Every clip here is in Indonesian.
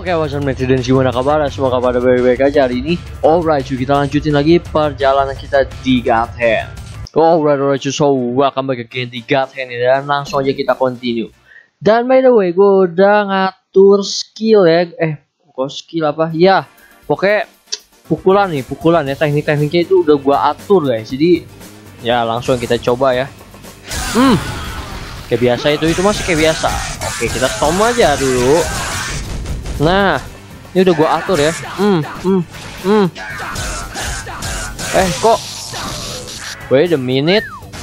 Oke, what's up netizen, gimana kabar? Semoga pada baik-baik aja hari ini. Alright cuy, kita lanjutin lagi perjalanan kita di God Hand. Alright cuy, so welcome back again di God Hand ini. Dan langsung aja kita continue. Dan by the way, gue udah ngatur skill ya. Kok skill apa? Ya, pokoknya pukulan ya. Teknik-tekniknya itu udah gue atur guys. Jadi, ya langsung kita coba ya. Kayak biasa itu masih kayak biasa. Oke, kita tom aja dulu. Nah, ini udah gua atur ya. Kok wait a minute.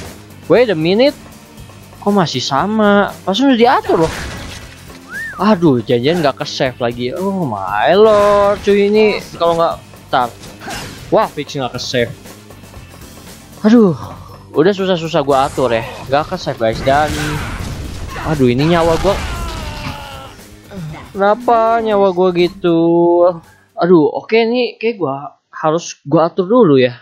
Kok masih sama? Pas udah diatur loh. Aduh, janjian nggak ke save lagi. Oh my lord, cuy, ini kalau nggak tar. Wah, fix nggak ke save. Aduh, udah susah-susah gua atur ya. Nggak ke save guys. Dan aduh, ini nyawa gua. Kenapa nyawa gua gitu? Aduh, oke nih kayak gua harus atur dulu ya.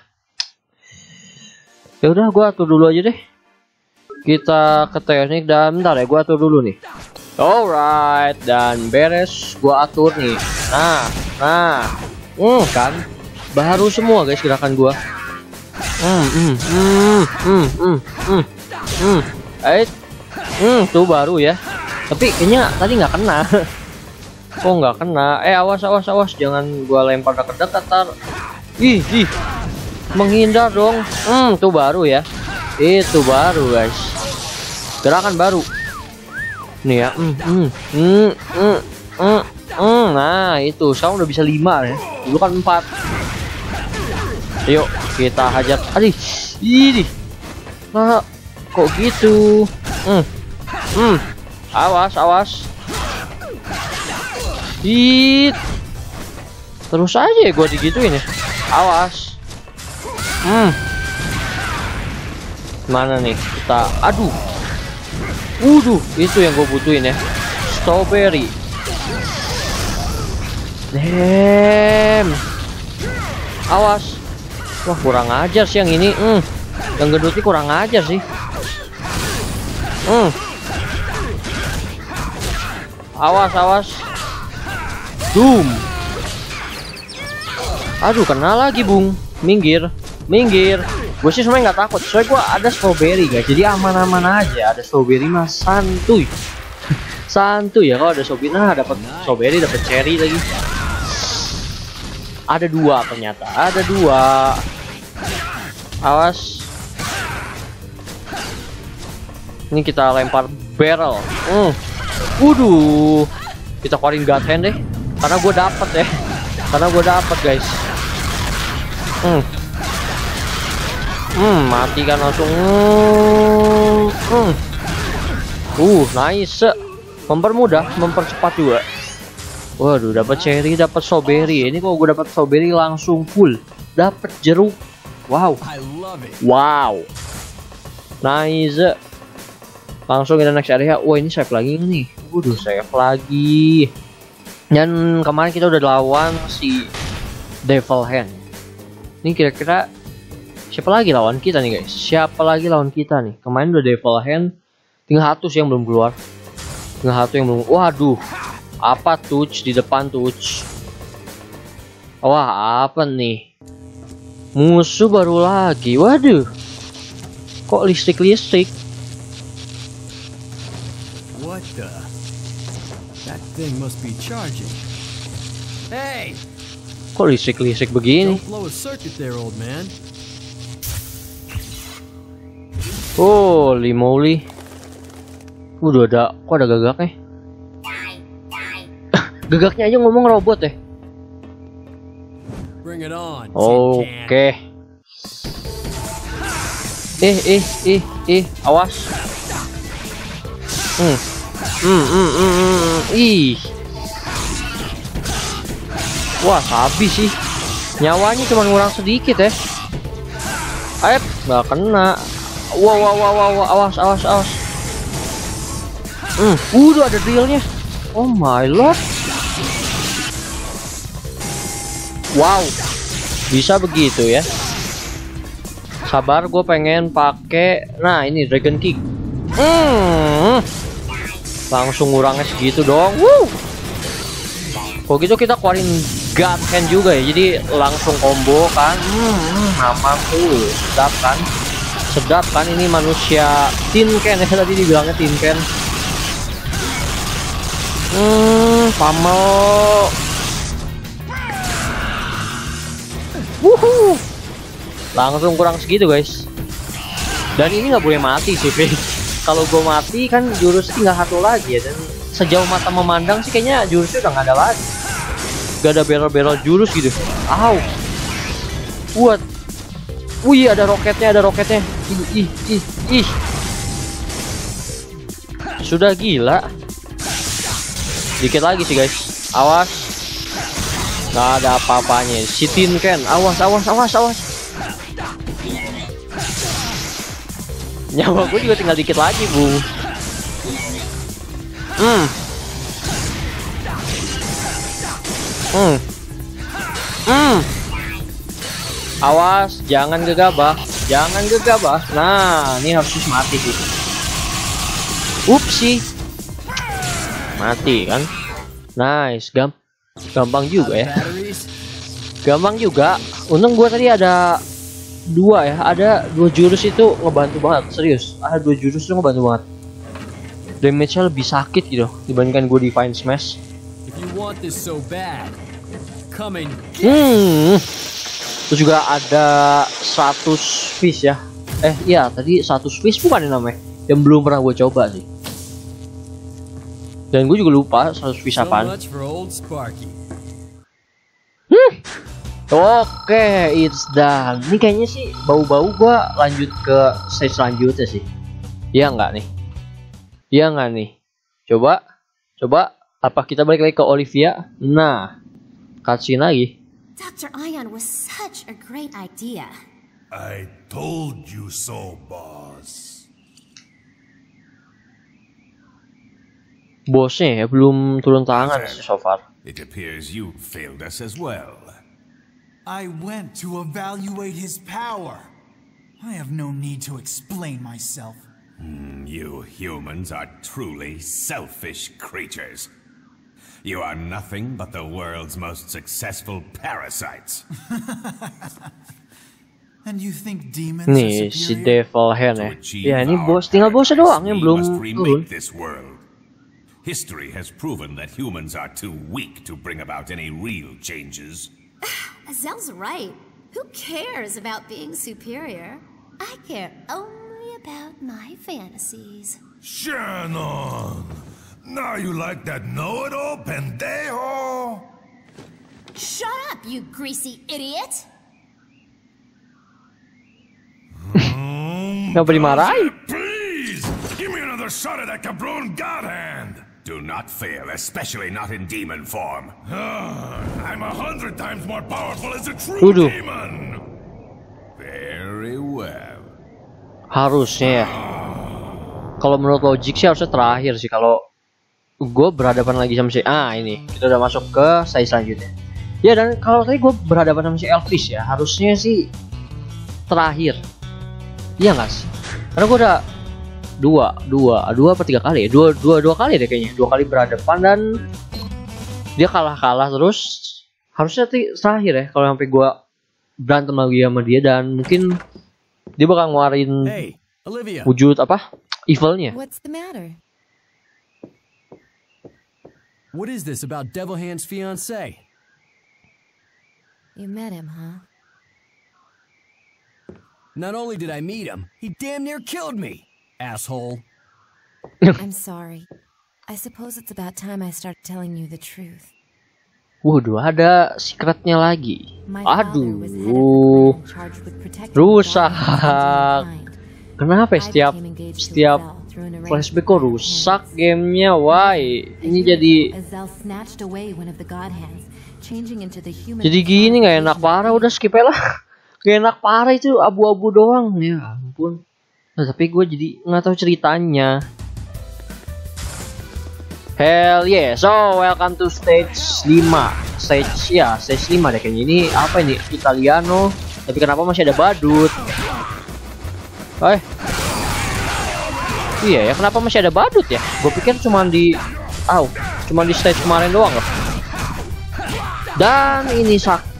Ya udah, gua atur dulu aja deh. Kita ke teknik dan bentar ya, gua atur dulu nih. Alright, dan beres gua atur nih. Nah. Kan baru semua guys gerakan gua. Tuh baru ya. Tapi kayaknya tadi nggak kena. Kok nggak kena? Awas, jangan gua lempar dekat-dekat tar. Ih, menghindar dong. Tuh baru ya. Itu baru guys. Gerakan baru. Nih ya. Nah, itu sekarang udah bisa 5 ya. Dulu kan 4. Yuk, kita hajar. Aduh. Ini. Nah, kok gitu? Awas. Terus aja gue digituin ya. Awas. Mana nih kita? Aduh. Itu yang gue butuhin ya. Strawberry. Damn. Awas. Wah, kurang ajar sih yang ini. Yang gendut ini kurang ajar sih. Awas. Doom. Aduh, kena lagi bung. Minggir. Gue sih sebenarnya nggak takut, soalnya gue ada strawberry guys, jadi aman-aman aja. Ada strawberry mah santuy. Santuy ya kalau ada strawberry. Nah, dapat strawberry, dapat cherry lagi. Ada 2 ternyata. Ada 2. Awas. Ini kita lempar barrel. Kita keluarin God Hand deh. Karena gue dapet guys. Mati kan langsung. Nice. Mempermudah, mempercepat juga. Waduh, dapat cherry, dapat strawberry. Ini kalau gue dapat strawberry langsung full. Dapat jeruk. Wow. Nice. Langsung kita next area. Wah, ini save lagi nih. Save lagi. Dan kemarin kita udah lawan si Devil Hand. Ini kira-kira siapa lagi lawan kita nih guys? Kemarin udah Devil Hand. Tinggal Hatus yang belum keluar. Waduh. Apa touch di depan touch? Wah, apa nih? Musuh baru lagi. Waduh. Kok listrik? What the? That thing must be charging. Hey! Kok listrik begini? Don't blow a circuit there, old man. Holy moly. Kok ada gagaknya? Gagaknya aja ngomong robot ya. Bring it on. Oke. Awas. Wah, habis sih. Nyawanya cuma kurang sedikit ya. Nggak kena. Wow, awas. Udah ada drillnya. Oh my lord. Wow, bisa begitu ya. Sabar, gue pengen pakai. Nah, ini Dragon Kick. Langsung ngurangnya segitu dong. Kok gitu kita keluarin God Hand juga ya, jadi langsung combo kan. Aman tuh, sedap kan? Sedap kan, ini manusia Tin Can ya, tadi dibilangnya Tin Can. Pamel. Wuhu. Langsung kurang segitu guys. Dan ini nggak boleh mati sih, kalau gue mati kan jurus tinggal satu lagi ya, dan sejauh mata memandang sih kayaknya jurusnya udah nggak ada lagi. Gak ada barrel-barrel jurus gitu. Au. What? Wih, ada roketnya, ada roketnya. Ih. Sudah gila. Dikit lagi sih guys. Awas. Nggak ada apa-apanya. Si Tin Can. Awas. Nyawa gue juga tinggal dikit lagi, Bu. Awas, jangan gegabah. Nah, ini harus mati sih. Upsi. Mati kan? Nice, gampang juga ya. Gampang juga. Untung gue tadi ada dua ya, ada 2 jurus itu ngebantu banget, serius. Ada 2 jurus itu ngebantu banget. Damage-nya lebih sakit gitu dibandingkan gue Divine Smash. Terus juga ada 100 fish ya. Iya tadi 100 fish bukan namanya, yang belum pernah gue coba sih. Dan gue juga lupa 100 fish apaan. Oke, it's done. Ini kayaknya sih bau-bau gua lanjut ke stage selanjutnya sih. Iya nggak nih? Coba. Apa kita balik lagi ke Olivia? Nah, cutscene lagi. Dr. Ion was such a great idea. I told you so, boss. Bosnya ya belum turun tangan sih so far. It appears you failed us as well. I went to evaluate his power. I have no need to explain myself. You humans are truly selfish creatures. You are nothing but the world's most successful parasites. And you think demons Nih are si superior? Devil Hand ya. Ya ini tinggal bosnya doang yang belum turun. History has proven that humans are too weak to bring about any real changes. Azel's right. Who cares about being superior? I care only about my fantasies. Shannon! Now you like that know-it-all pendejo? Shut up, you greasy idiot! Nggak dimarahin. Please! Give me another shot at that cabron god hand! Do not fail, especially not in demon form. I'm 100 times more powerful as a true demon. Very well. Harusnya ya. Kalau menurut logik sih harusnya terakhir sih, kalau gue berhadapan lagi sama si ini kita udah masuk ke stage selanjutnya. Ya dan kalau tadi gue berhadapan sama si Elvis ya, harusnya sih terakhir. Iya nggak sih? Karena gue udah dua apa 3 kali ya, dua kali deh kayaknya, 2 kali berhadapan dan dia kalah terus. Harusnya terakhir ya kalau sampai gue berantem lagi sama dia, dan mungkin dia bakal ngeluarin wujud apa evilnya. What's the matter? What is this about Devil Hand's fiancé? You met him, huh? Not only did I meet him, he damn near killed me. Asshole. I'm sorry. I suppose it's about time I start telling you the truth. Waduh, ada secretnya lagi. My father was head of the Aduh, clan charged with protecting rusak. the godhands. Kenapa ya I setiap became engaged to setiap Azel through an flashback kok arrangement with rusak godhands. gamenya? Why? Ini jadi Azel snatched away one of the godhands, changing into the human. jadi gini nggak enak parah. Udah skip aja lah. Gak enak parah, itu abu-abu doang ya ampun. Nah, tapi gue jadi nggak tahu ceritanya. Hell yeah, so welcome to stage 5. Stage 5 deh kayaknya. Ini apa ini? Italiano. Tapi kenapa masih ada badut? Iya ya, kenapa masih ada badut ya? Gue pikir cuma di stage kemarin doang loh. Dan ini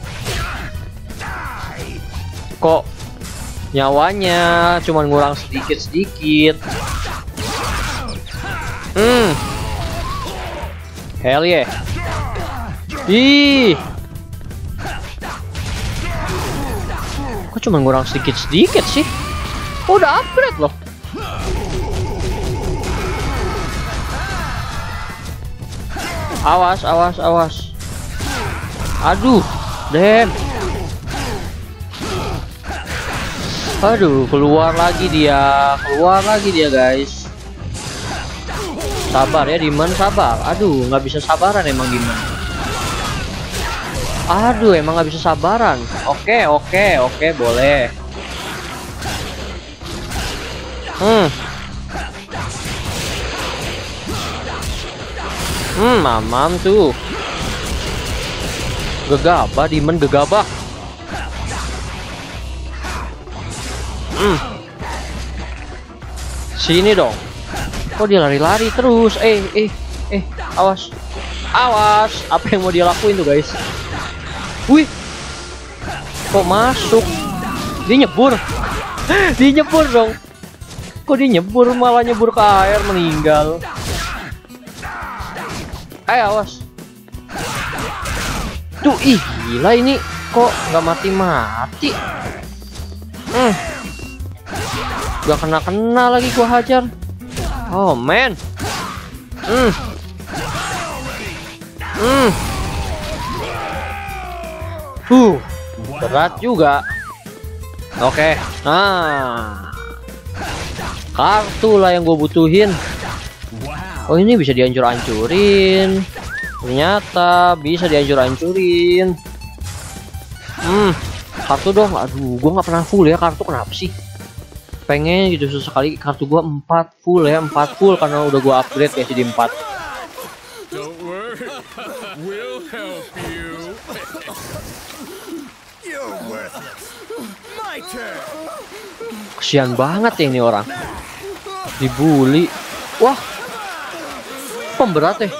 kok nyawanya cuman ngurang sedikit-sedikit. Hell yeah. Ih. Kok cuma ngurang sedikit-sedikit sih? Oh, udah upgrade loh. Awas, awas, awas. Aduh, damn. Aduh, keluar lagi dia guys. Sabar ya Demon, sabar. Aduh, nggak bisa sabaran emang Demon. Aduh, emang nggak bisa sabaran. Oke, boleh. Mamam tuh. Gegabah Demon, gegabah. Sini dong. Kok dia lari-lari terus? Awas. Awas. Apa yang mau dia lakuin tuh, guys? Wih. Kok masuk? Dia nyebur. Dia nyebur dong. Kok dia nyebur, malah nyebur ke air, meninggal. Awas. Tuh, ih, gila ini. Kok nggak mati-mati? Gak kena lagi gua hajar. Oh man. Berat juga. Oke. Nah, kartu lah yang gue butuhin. Oh, ini bisa dihancur-hancurin. Ternyata bisa dihancur-hancurin. Kartu dong. Aduh, gue nggak pernah full ya kartu, kenapa sih? Pengen gitu sesekali kartu gua 4 full ya, 4 full karena udah gua upgrade ya jadi 4. Don't worry, we'll help you. You're worthless. My turn. Kesian banget ya ini orang. Dibully. Wah. Pemberat ya.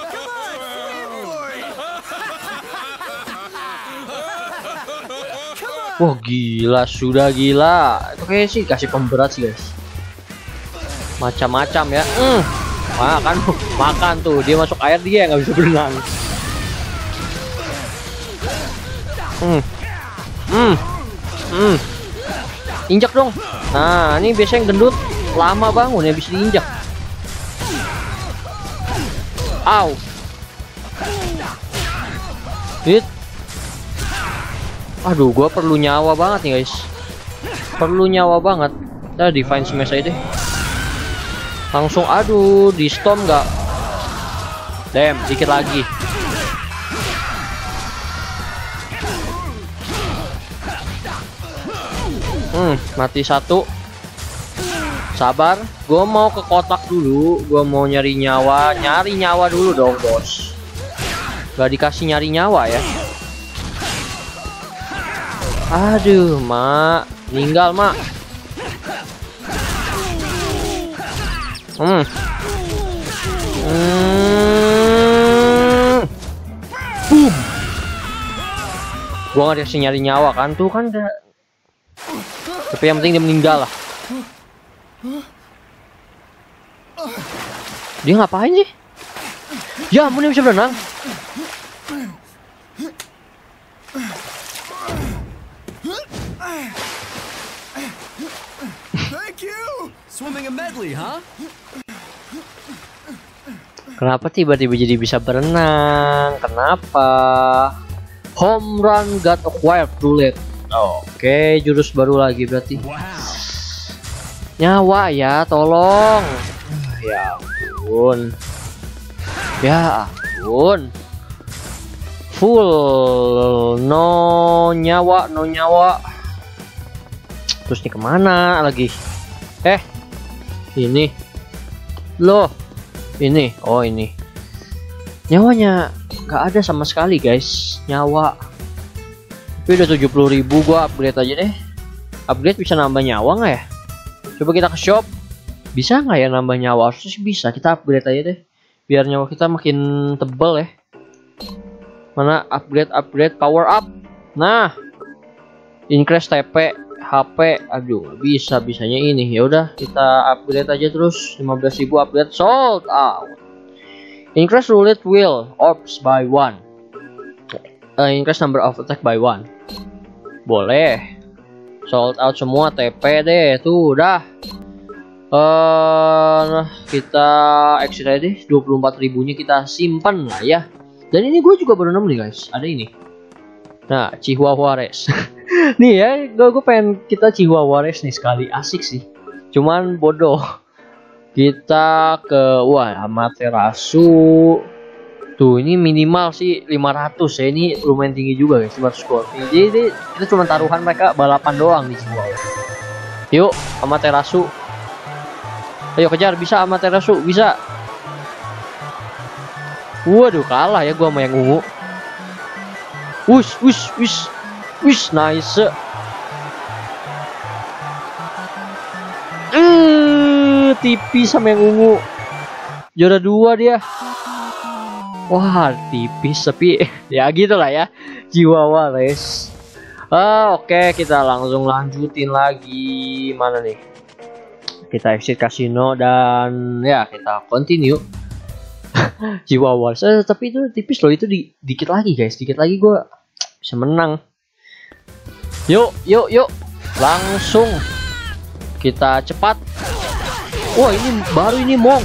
Wah, gila, sudah gila. Itu kayak sih kasih pemberat sih guys. Macam-macam ya. Makan tuh. Dia masuk air dia nggak bisa berenang. Injak dong. Nah, ini biasanya yang gendut lama bangun ya, bisa diinjak. Au. Hit. Aduh, gua perlu nyawa banget nih guys. Perlu nyawa banget. Kita divine smash aja deh. Langsung, aduh, di storm nggak? Damn, dikit lagi. Mati satu. Sabar, gua mau ke kotak dulu. Gua mau nyari nyawa dulu dong bos. Gak dikasih nyari nyawa ya. Aduh, mak, meninggal mak. Boom. Gua nggak dikasih nyari nyawa kan tuh kan udah. Tapi yang penting dia meninggal lah. Dia ngapain sih? Ya ampun, dia bisa berenang. Swimming a medley, huh? Kenapa tiba-tiba jadi bisa berenang? Kenapa? Home run got acquired bullet. Oke, jurus baru lagi berarti. Nyawa ya, tolong. Ya ampun. Ya ampun. Full no nyawa. Terus nih kemana lagi? Ini loh, ini, oh ini nyawanya nggak ada sama sekali guys, nyawa. Tapi udah 70.000, gua upgrade aja deh. Upgrade bisa nambah nyawa nggak ya? Coba kita ke shop, bisa nggak ya nambah nyawa? Harusnya sih bisa, kita upgrade aja deh biar nyawa kita makin tebal ya. Mana upgrade power up. Nah, increase TP, HP. Aduh, bisanya ini. Ya udah, kita upgrade aja terus. 15.000 upgrade sold out. Increase roulette wheel orbs by 1. Increase number of attack by 1. Boleh. Sold out semua TP deh. Tuh udah. Kita exit aja deh. 24.000-nya kita simpan lah ya. Dan ini gue juga baru nemu nih guys. Ada ini. Nah, Chihuahua Race. Nih ya, gue pengen kita Chihuahua Race nih sekali. Asik sih. Cuman bodoh. Kita ke Amaterasu. Tuh ini minimal sih 500 ya. Ini lumayan tinggi juga guys, 500 gold. Jadi kita cuma taruhan mereka balapan doang di Chihuahua. Yuk Amaterasu. Ayo kejar, bisa Amaterasu, bisa. Waduh, kalah ya gua sama yang ungu. Wish, nice. Tipis sama yang ungu. Juara 2 dia. Wah, tipis tapi ya gitulah ya. Chihuahua Race. Oke, kita langsung lanjutin lagi. Mana nih? Kita exit kasino dan ya kita continue. Chihuahua Race. Tapi itu tipis loh, itu dikit lagi guys. Dikit lagi gua bisa menang. Yuk. Langsung kita cepat. Wah, ini baru ini Mong.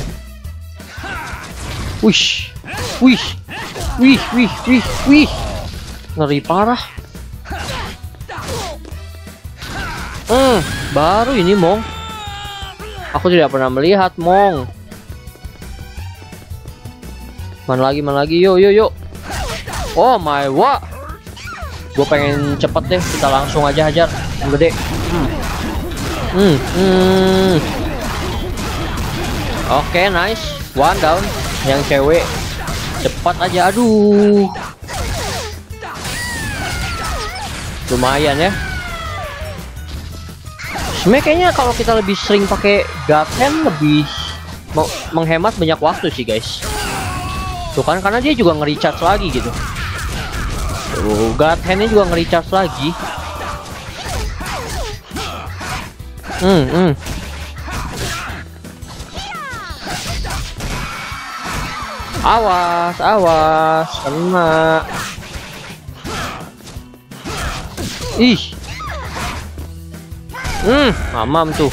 Wih. Ngeri parah. Baru ini Mong. Aku tidak pernah melihat Mong. Mana lagi? Yuk. Oh my god. Gue pengen cepet deh. Kita langsung aja hajar yang gede. Oke, nice. One down. Yang cewek cepat aja. Aduh, lumayan ya. Sebenarnya kayaknya kalau kita lebih sering pakai God Hand lebih menghemat banyak waktu sih guys. Tuh kan, karena dia juga nge-recharge lagi gitu. Tuh, God Hand-nya juga nge-recharge lagi. Awas, kena. Ih. Mamam tuh.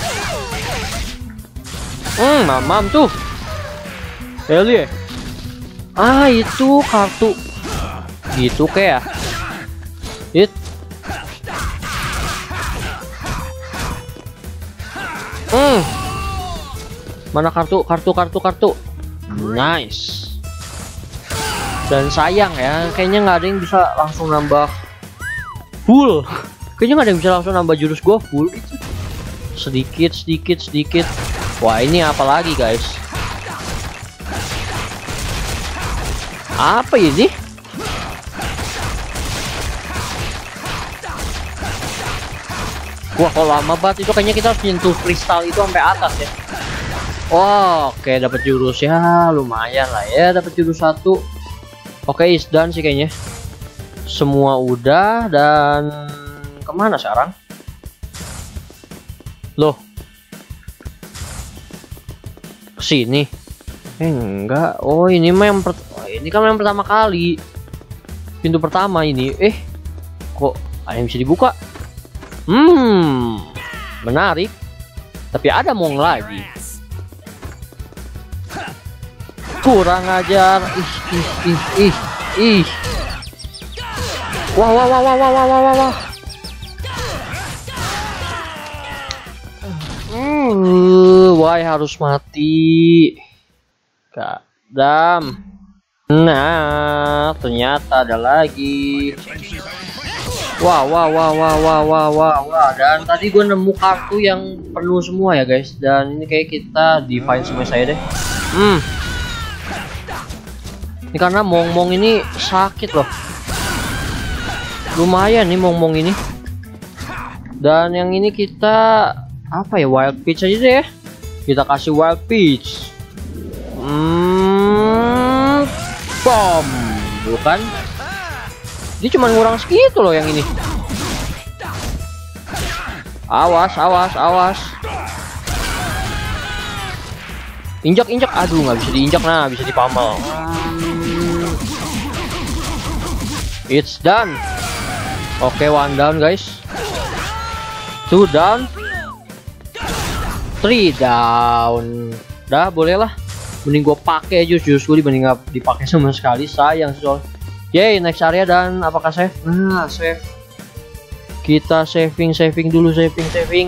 Heli. Itu kartu. Gitu kayak. Mana kartu. Nice. Dan sayang ya, kayaknya nggak ada yang bisa langsung nambah full. Kayaknya nggak ada yang bisa langsung nambah jurus gua full gitu. Sedikit. Wah, ini apa lagi guys? Apa ini? Wah, kalau lama banget itu kayaknya kita harus nyentuh kristal itu sampai atas ya. Oke, dapat jurus ya, lumayan lah ya, dapat jurus 1. Oke, is done sih kayaknya. Semua udah, dan kemana sekarang? Loh, kesini? Enggak. Oh, ini mah yang ini kan yang pertama kali. Pintu pertama ini. Kok ada yang bisa dibuka? Menarik. Tapi ada Mong lagi. Kurang ajar. Ih. Wah. Why harus mati? Kadam. Nah, ternyata ada lagi. Wah. Dan tadi gue nemu kartu yang penuh semua ya guys. Dan ini kayak kita divine semua saya deh. Ini karena Mong ini sakit loh. Lumayan nih Mong ini. Dan yang ini kita apa ya, wild peach aja deh ya. Kita kasih wild peach. Bom, bukan? Dia cuma ngurang segitu loh yang ini. Awas, awas, awas. Injak, injak. Aduh, nggak bisa diinjak. Nah, bisa dipamel. It's done. Oke, 1 down guys. 2 down. 3 down. Dah, boleh lah. Mending gue pakai jus gue dibanding nggak dipakai sama sekali. Sayang soal. Yay, next area. Dan apakah save? Nah, save. Kita saving dulu, saving.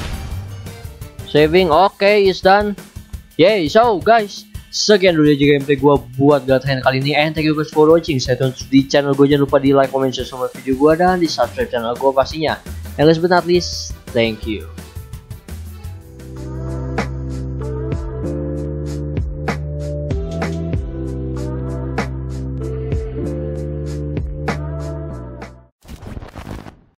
Oke, is done. Yay, so guys, sekian dulu aja gameplay gue buat God Hand kali ini. And thank you guys for watching. Stay tune di channel gue, jangan lupa di like, comment, share semua video gue, dan di subscribe channel gue pastinya. And last but not least, thank you.